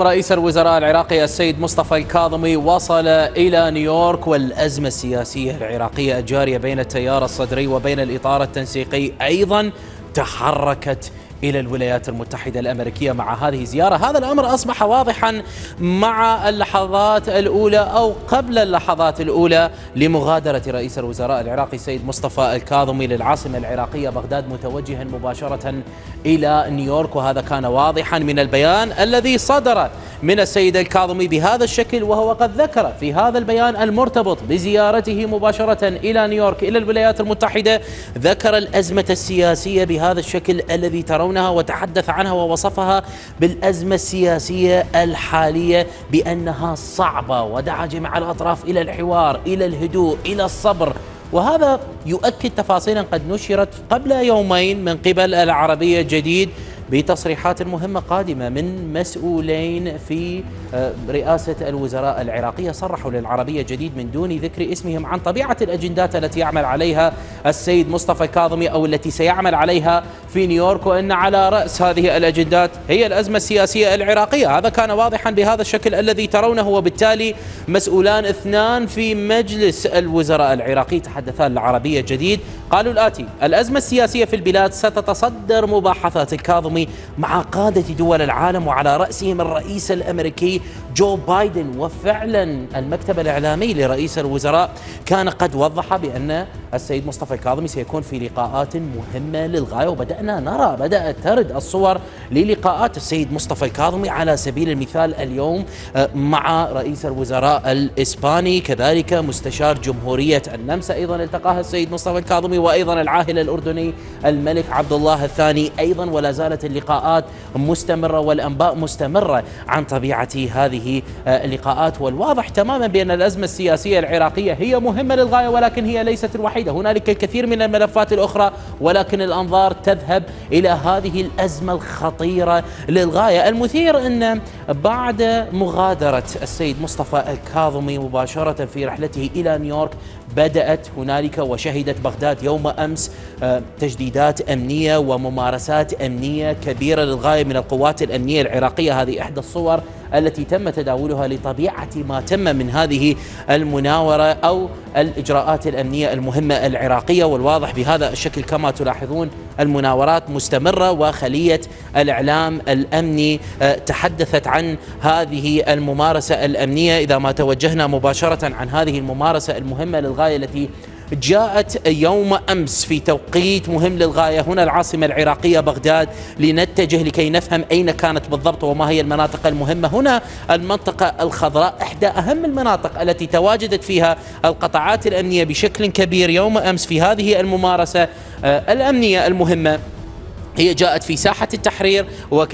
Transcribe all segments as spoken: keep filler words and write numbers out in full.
رئيس الوزراء العراقي السيد مصطفى الكاظمي وصل إلى نيويورك، والأزمة السياسية العراقية الجارية بين التيار الصدري وبين الإطار التنسيقي أيضا تحركت إلى الولايات المتحدة الأمريكية مع هذه الزيارة. هذا الأمر أصبح واضحا مع اللحظات الأولى أو قبل اللحظات الأولى لمغادرة رئيس الوزراء العراقي السيد مصطفى الكاظمي للعاصمة العراقية بغداد متوجها مباشرة إلى نيويورك، وهذا كان واضحا من البيان الذي صدر من السيد الكاظمي بهذا الشكل، وهو قد ذكر في هذا البيان المرتبط بزيارته مباشرة إلى نيويورك إلى الولايات المتحدة، ذكر الأزمة السياسية بهذا الشكل الذي ترونها وتحدث عنها ووصفها بالأزمة السياسية الحالية بأنها صعبة، ودعا جميع الأطراف إلى الحوار، إلى الهدوء، إلى الصبر. وهذا يؤكد تفاصيلا قد نشرت قبل يومين من قبل العربية جديد بتصريحات مهمة قادمة من مسؤولين في رئاسة الوزراء العراقية، صرحوا للعربية جديد من دون ذكر اسمهم عن طبيعة الأجندات التي يعمل عليها السيد مصطفى الكاظمي أو التي سيعمل عليها في نيويورك، وأن على رأس هذه الأجندات هي الأزمة السياسية العراقية. هذا كان واضحا بهذا الشكل الذي ترونه، وبالتالي مسؤولان اثنان في مجلس الوزراء العراقي تحدثان للعربية جديد قالوا الآتي: الأزمة السياسية في البلاد ستتصدر مباحثات الكاظمي مع قادة دول العالم وعلى رأسهم الرئيس الأمريكي جو بايدن. وفعلا المكتب الإعلامي لرئيس الوزراء كان قد وضح بأن السيد مصطفى الكاظمي سيكون في لقاءات مهمة للغاية، وبدأنا نرى بدأت ترد الصور للقاءات السيد مصطفى الكاظمي على سبيل المثال اليوم مع رئيس الوزراء الإسباني، كذلك مستشار جمهورية النمسا أيضا التقاها السيد مصطفى الكاظمي، وأيضا العاهل الأردني الملك عبد الله الثاني أيضا، ولا زالت اللقاءات مستمرة والأنباء مستمرة عن طبيعة هذه اللقاءات. والواضح تماما بأن الأزمة السياسية العراقية هي مهمة للغاية، ولكن هي ليست الوحيدة، هنالك الكثير من الملفات الأخرى، ولكن الأنظار تذهب إلى هذه الأزمة الخطيرة للغاية. المثير أن بعد مغادرة السيد مصطفى الكاظمي مباشرة في رحلته إلى نيويورك بدأت هنالك وشهدت بغداد يوم أمس تجديدات أمنية وممارسات أمنية كبيرة للغاية من القوات الأمنية العراقية. هذه إحدى الصور التي تم تداولها لطبيعة ما تم من هذه المناورة أو الإجراءات الأمنية المهمة العراقية. والواضح بهذا الشكل كما تلاحظون المناورات مستمرة، وخلية الإعلام الأمني تحدثت عن هذه الممارسة الأمنية. إذا ما توجهنا مباشرة عن هذه الممارسة المهمة للغاية التي جاءت يوم أمس في توقيت مهم للغاية هنا العاصمة العراقية بغداد، لنتجه لكي نفهم أين كانت بالضبط وما هي المناطق المهمة. هنا المنطقة الخضراء إحدى أهم المناطق التي تواجدت فيها القطاعات الأمنية بشكل كبير يوم أمس في هذه الممارسة الأمنية المهمة. هي جاءت في ساحة التحرير،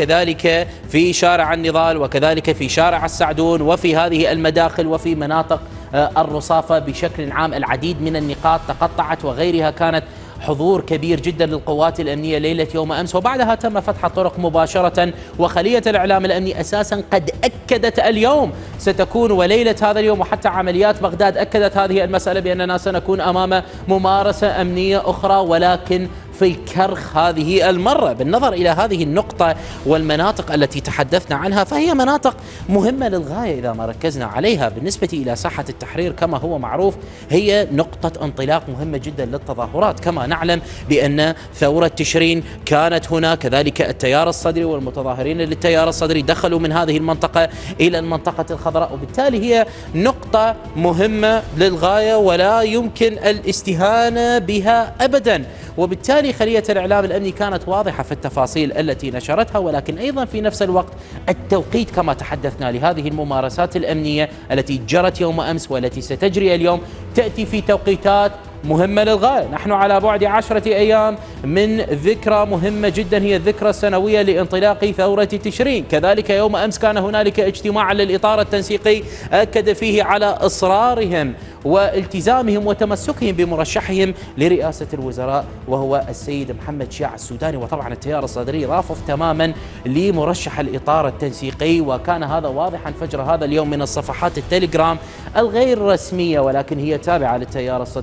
وكذلك في شارع النضال، وكذلك في شارع السعدون، وفي هذه المداخل، وفي مناطق الرصافة بشكل عام. العديد من النقاط تقطعت، وغيرها كانت حضور كبير جدا للقوات الأمنية ليلة يوم أمس، وبعدها تم فتح الطرق مباشرة. وخلية الإعلام الأمني أساسا قد أكدت اليوم ستكون وليلة هذا اليوم، وحتى عمليات بغداد أكدت هذه المسألة بأننا سنكون أمام ممارسة أمنية أخرى، ولكن في الكرخ هذه المرة. بالنظر إلى هذه النقطة والمناطق التي تحدثنا عنها، فهي مناطق مهمة للغاية إذا ما ركزنا عليها. بالنسبة إلى ساحة التحرير كما هو معروف هي نقطة انطلاق مهمة جدا للتظاهرات. كما نعلم بأن ثورة تشرين كانت هنا، كذلك التيار الصدري والمتظاهرين للتيار الصدري دخلوا من هذه المنطقة إلى المنطقة الخضراء، وبالتالي هي نقطة مهمة للغاية ولا يمكن الاستهانة بها أبدا. وبالتالي خلية الإعلام الأمني كانت واضحة في التفاصيل التي نشرتها، ولكن أيضا في نفس الوقت التوقيت كما تحدثنا لهذه الممارسات الأمنية التي جرت يوم أمس والتي ستجري اليوم تأتي في توقيتات مهمة للغاية. نحن على بعد عشرة أيام من ذكرى مهمة جدا، هي الذكرى السنوية لانطلاق ثورة تشرين. كذلك يوم أمس كان هنالك اجتماع للإطار التنسيقي أكد فيه على إصرارهم والتزامهم وتمسكهم بمرشحهم لرئاسة الوزراء وهو السيد محمد شياع السوداني. وطبعا التيار الصدري رافض تماما لمرشح الإطار التنسيقي، وكان هذا واضحا فجر هذا اليوم من الصفحات التليجرام الغير رسمية ولكن هي تابعة للتيار الصدري وتغ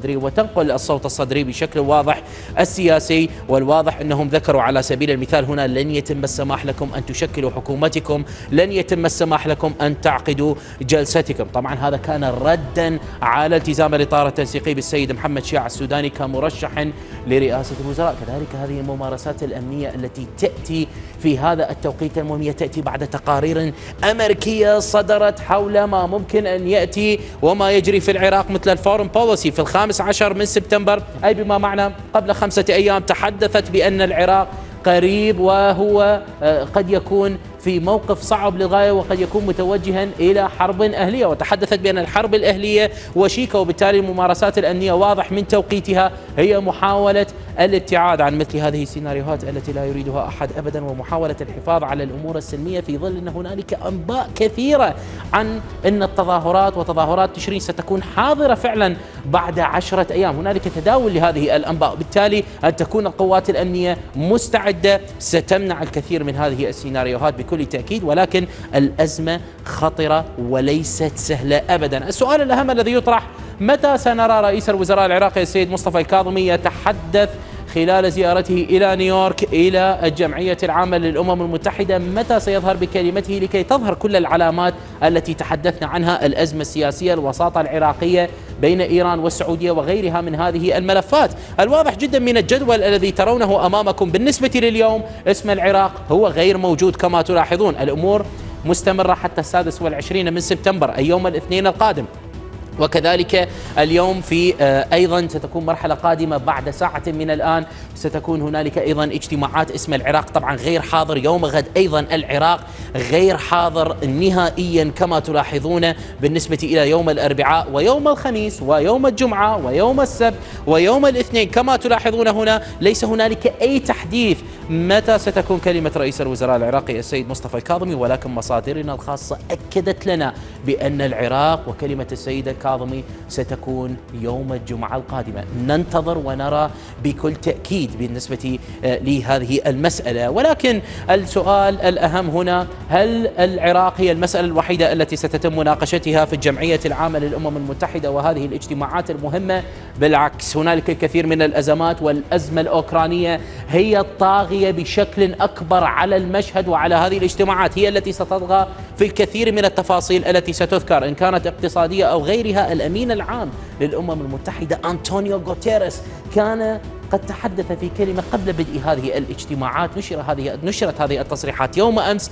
تنقل الصوت الصدري بشكل واضح السياسي، والواضح أنهم ذكروا على سبيل المثال هنا لن يتم السماح لكم أن تشكلوا حكومتكم، لن يتم السماح لكم أن تعقدوا جلستكم. طبعا هذا كان ردا على التزام الإطار التنسيقي بالسيد محمد شياع السوداني كمرشح لرئاسة الوزراء. كذلك هذه الممارسات الأمنية التي تأتي في هذا التوقيت المهم تأتي بعد تقارير أمريكية صدرت حول ما ممكن أن يأتي وما يجري في العراق مثل الفورن بوليسي في الخامس عشر من سبتمبر، أي بما معنى قبل خمسة أيام تحدثت بأن العراق قريب وهو قد يكون في موقف صعب للغاية وقد يكون متوجها إلى حرب أهلية، وتحدثت بأن الحرب الأهلية وشيكة، وبالتالي الممارسات الأمنية واضح من توقيتها هي محاولة الابتعاد عن مثل هذه السيناريوهات التي لا يريدها أحد أبدا، ومحاولة الحفاظ على الأمور السلمية في ظل أن هنالك أنباء كثيرة عن أن التظاهرات وتظاهرات تشرين ستكون حاضرة فعلا بعد عشرة أيام. هنالك تداول لهذه الأنباء، وبالتالي أن تكون القوات الأمنية مستعدة ستمنع الكثير من هذه السيناريوهات بكل تأكيد، ولكن الأزمة خطرة وليست سهلة أبدا. السؤال الأهم الذي يطرح: متى سنرى رئيس الوزراء العراقي السيد مصطفى الكاظمي يتحدث خلال زيارته إلى نيويورك إلى الجمعية العامة للأمم المتحدة؟ متى سيظهر بكلمته لكي تظهر كل العلامات التي تحدثنا عنها، الأزمة السياسية، الوساطة العراقية بين إيران والسعودية وغيرها من هذه الملفات؟ الواضح جدا من الجدول الذي ترونه أمامكم بالنسبة لليوم اسم العراق هو غير موجود كما تلاحظون. الأمور مستمرة حتى السادس والعشرين من سبتمبر أي يوم الاثنين القادم، وكذلك اليوم في أيضا ستكون مرحلة قادمة بعد ساعة من الآن، ستكون هنالك أيضا اجتماعات اسم العراق طبعا غير حاضر. يوم غد أيضا العراق غير حاضر نهائيا كما تلاحظون بالنسبة إلى يوم الأربعاء ويوم الخميس ويوم الجمعة ويوم السبت ويوم الاثنين كما تلاحظون هنا. ليس هنالك أي تحديث متى ستكون كلمة رئيس الوزراء العراقي السيد مصطفى الكاظمي، ولكن مصادرنا الخاصة أكدت لنا بأن العراق وكلمة السيد الكاظمي ستكون يوم الجمعة القادمة. ننتظر ونرى بكل تأكيد بالنسبة لهذه المسألة، ولكن السؤال الأهم هنا: هل العراق هي المسألة الوحيدة التي ستتم مناقشتها في الجمعية العامة للأمم المتحدة وهذه الاجتماعات المهمة؟ بالعكس، هنالك الكثير من الأزمات، والأزمة الأوكرانية هي الطاغية بشكل أكبر على المشهد وعلى هذه الاجتماعات، هي التي ستطغى في الكثير من التفاصيل التي ستذكر إن كانت اقتصادية أو غيرها. الأمين العام للأمم المتحدة أنطونيو غوتيريس كان قد تحدث في كلمة قبل بدء هذه الاجتماعات، نشر هذه نشرت هذه التصريحات يوم أمس،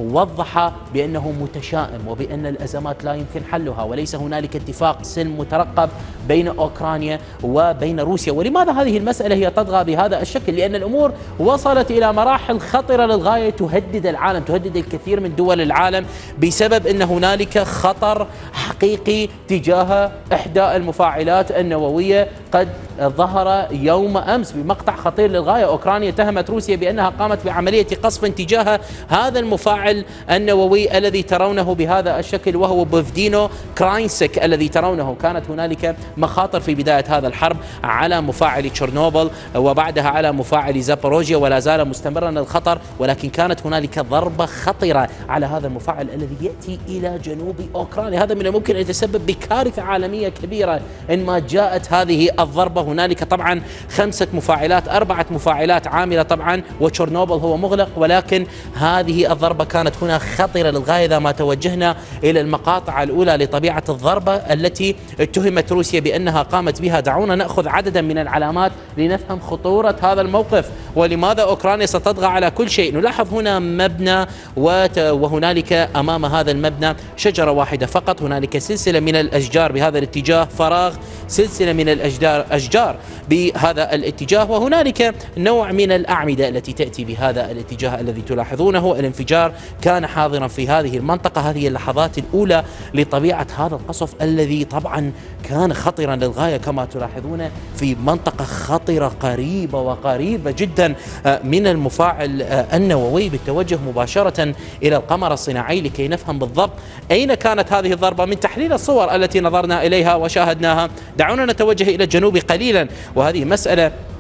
وضح بأنه متشائم وبأن الأزمات لا يمكن حلها وليس هنالك اتفاق سلم مترقب بين أوكرانيا وبين روسيا. ولماذا هذه المسألة هي تطغى بهذا الشكل؟ لأن الأمور وصلت إلى مراحل خطرة للغاية تهدد العالم، تهدد الكثير من دول العالم، بسبب أن هنالك خطر حقيقي تجاه إحدى المفاعلات النووية قد ظهر يوم أمس بمقطع خطير للغاية. أوكرانيا اتهمت روسيا بأنها قامت بعملية قصف تجاه هذا المفاعل النووي الذي ترونه بهذا الشكل وهو بوفدينو كراينسك الذي ترونه. كانت هنالك مخاطر في بداية هذا الحرب على مفاعل تشيرنوبل وبعدها على مفاعل زابوروجيا، ولا زال مستمرا الخطر، ولكن كانت هنالك ضربة خطرة على هذا المفاعل الذي يأتي إلى جنوب أوكرانيا. هذا من الممكن أن يتسبب بكارثة عالمية كبيرة إن ما جاءت هذه الضربة. هنالك طبعا خمسة مفاعلات، أربعة مفاعلات عاملة طبعا، وتشيرنوبل هو مغلق، ولكن هذه الضربة كانت هنا خطرة للغاية إذا ما توجهنا إلى المقاطع الأولى لطبيعة الضربة التي اتهمت روسيا بأنها قامت بها. دعونا نأخذ عددا من العلامات لنفهم خطورة هذا الموقف ولماذا أوكرانيا ستطغى على كل شيء. نلاحظ هنا مبنى وهنالك أمام هذا المبنى شجرة واحدة فقط، هنالك سلسلة من الأشجار بهذا الاتجاه، فراغ، سلسلة من الأشجار أشجار بهذا الاتجاه، وهنالك نوع من الأعمدة التي تأتي بهذا الاتجاه الذي تلاحظونه. الانفجار كان حاضرا في هذه المنطقة. هذه اللحظات الأولى لطبيعة هذا القصف الذي طبعا كان خطرا للغاية كما تلاحظون في منطقة خطرة قريبة وقريبة جدا من المفاعل النووي بالتوجه مباشرة إلى القمر الصناعي لكي نفهم بالضبط أين كانت هذه الضربة. من تحليل الصور التي نظرنا إليها وشاهدناها دعونا نتوجه إلى الجنوب قليلا، وهذه مسألة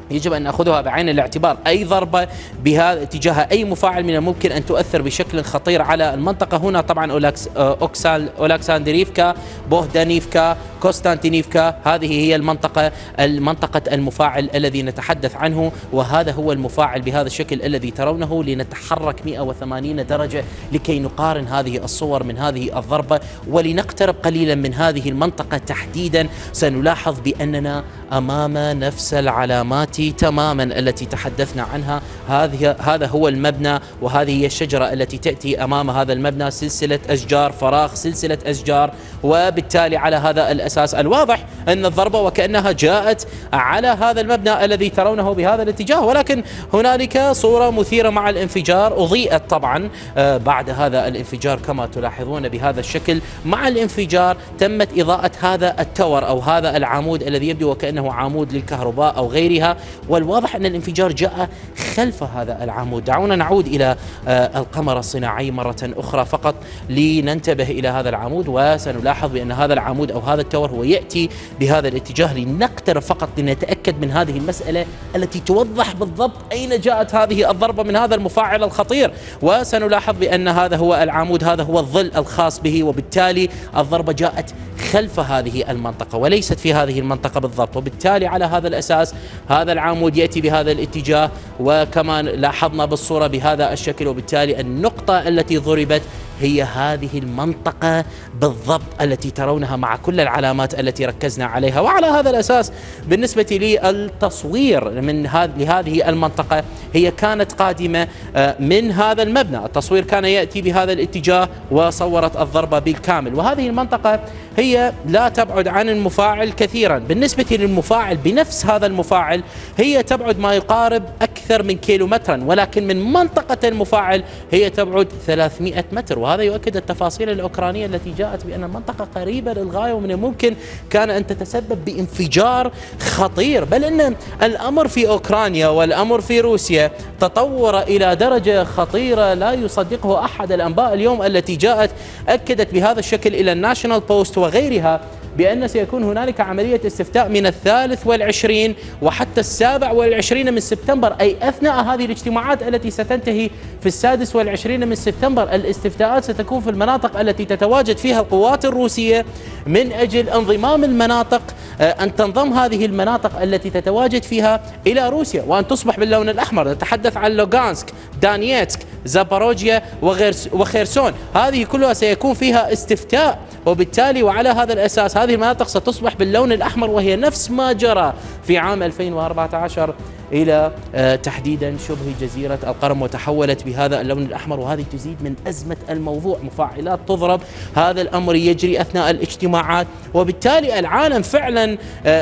يجب أن نأخذها بعين الاعتبار. أي ضربة بهذا تجاه أي مفاعل من الممكن أن تؤثر بشكل خطير على المنطقة. هنا طبعا أولاكس أوكسال أولاكساندريفكا، بوهدانيفكا، كوستانتينيفكا، هذه هي المنطقة المنطقة المفاعل الذي نتحدث عنه، وهذا هو المفاعل بهذا الشكل الذي ترونه. لنتحرك مئة وثمانين درجة لكي نقارن هذه الصور من هذه الضربة ولنقترب قليلا من هذه المنطقة تحديدا. سنلاحظ بأننا أمام نفس العلامات تماما التي تحدثنا عنها. هذه هذا هو المبنى، وهذه هي الشجرة التي تأتي أمام هذا المبنى، سلسلة أشجار، فراغ سلسلة أشجار. وبالتالي على هذا الأساس الواضح أن الضربة وكأنها جاءت على هذا المبنى الذي ترونه بهذا الاتجاه. ولكن هنالك صورة مثيرة مع الانفجار، أضيئت طبعا بعد هذا الانفجار كما تلاحظون بهذا الشكل. مع الانفجار تمت إضاءة هذا التور أو هذا العمود الذي يبدو وكأنه عمود للكهرباء أو غيرها، والواضح أن الانفجار جاء خلف هذا العمود. دعونا نعود إلى القمر الصناعي مرة أخرى فقط لننتبه إلى هذا العمود، وسنلاحظ بأن هذا العمود أو هذا التور هو يأتي بهذا الاتجاه. لنقترب فقط لنتأكد من هذه المسألة التي توضح بالضبط أين جاءت هذه الضربة من هذا المفاعل الخطير. وسنلاحظ بأن هذا هو العمود، هذا هو الظل الخاص به، وبالتالي الضربة جاءت خلف هذه المنطقة وليست في هذه المنطقة بالضبط. وبالتالي على هذا الأساس هذا العمود يأتي بهذا الاتجاه، وكما لاحظنا بالصورة بهذا الشكل. وبالتالي النقطة التي ضربت هي هذه المنطقة بالضبط التي ترونها مع كل العلامات التي ركزنا عليها. وعلى هذا الأساس بالنسبة لي التصوير من هذه المنطقة هي كانت قادمة من هذا المبنى. التصوير كان يأتي بهذا الاتجاه وصورت الضربة بالكامل. وهذه المنطقة هي لا تبعد عن المفاعل كثيرا. بالنسبة للمفاعل بنفس هذا المفاعل هي تبعد ما يقارب أكثر من كيلومترا، ولكن من منطقة المفاعل هي تبعد ثلاثمئة متر. وهذا يؤكد التفاصيل الأوكرانية التي جاءت بأن المنطقة قريبة للغاية، ومن الممكن كان أن تتسبب بانفجار خطير. بل أن الأمر في أوكرانيا والأمر في روسيا تطور إلى درجة خطيرة لا يصدقه أحد. الأنباء اليوم التي جاءت أكدت بهذا الشكل إلى الناشونال بوست وغيرها بأن سيكون هنالك عملية استفتاء من الثالث والعشرين وحتى السابع والعشرين من سبتمبر، أي أثناء هذه الاجتماعات التي ستنتهي في السادس والعشرين من سبتمبر. الاستفتاءات ستكون في المناطق التي تتواجد فيها القوات الروسية من أجل انضمام المناطق، أن تنضم هذه المناطق التي تتواجد فيها إلى روسيا وأن تصبح باللون الأحمر. نتحدث عن لوغانسك، دانييتسك، زاباروجيا وخيرسون، هذه كلها سيكون فيها استفتاء. وبالتالي وعلى هذا الأساس هذه المناطق ستصبح باللون الأحمر، وهي نفس ما جرى في عام ألفين وأربعة عشر إلى تحديدا شبه جزيرة القرم وتحولت بهذا اللون الأحمر. وهذه تزيد من أزمة الموضوع، مفاعلات تضرب، هذا الأمر يجري أثناء الاجتماعات. وبالتالي العالم فعلا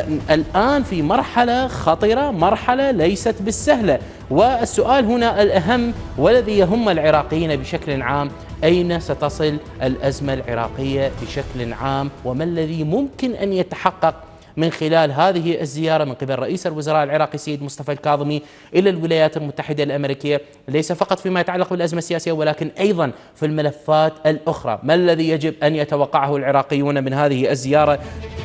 الآن في مرحلة خطرة، مرحلة ليست بالسهلة. والسؤال هنا الأهم والذي يهم العراقيين بشكل عام، أين ستصل الأزمة العراقية بشكل عام، وما الذي ممكن أن يتحقق من خلال هذه الزيارة من قبل رئيس الوزراء العراقي سيد مصطفى الكاظمي إلى الولايات المتحدة الأمريكية، ليس فقط فيما يتعلق بالأزمة السياسية ولكن أيضا في الملفات الأخرى. ما الذي يجب أن يتوقعه العراقيون من هذه الزيارة؟